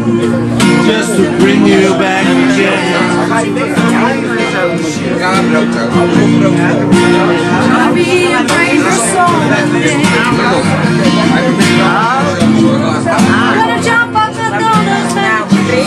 just to bring you back again. I'll be a crazy soul that day. I'm gonna jump off the donuts now.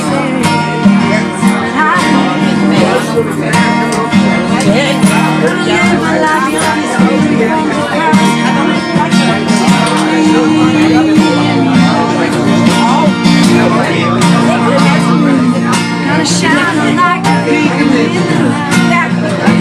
Gonna shine like a beacon in the night.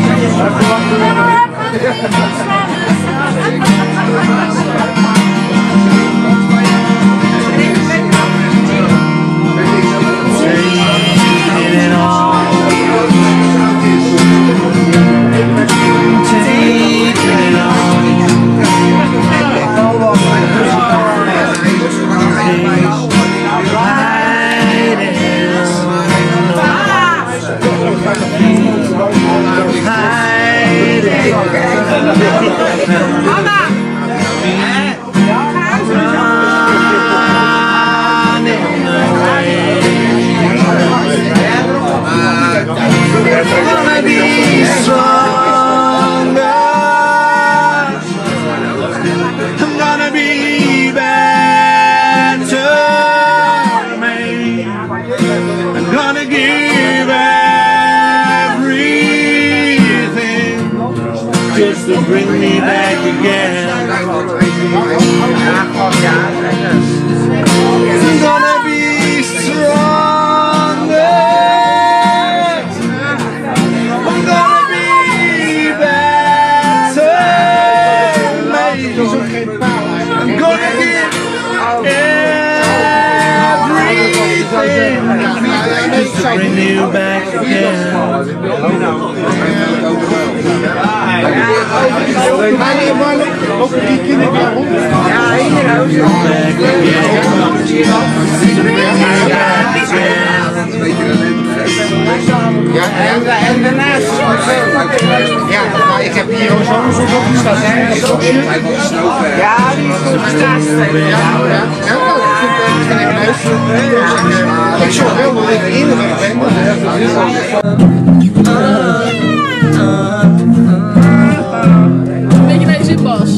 Just to bring me back again. I'm gonna be stronger. I'm gonna be better. I'm gonna give everything just to bring you back again. Over die kinderjaren. Ja, hier ook. Ja, en daarnaast. Ja, maar ik heb hier ook zo'n opgesteld. Ja, die is goed gestraat. Ik zorg wel dat ik innerlijk ben. Weet je waar je zit, Bas?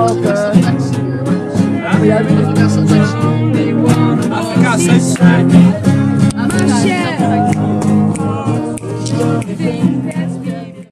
Afrika,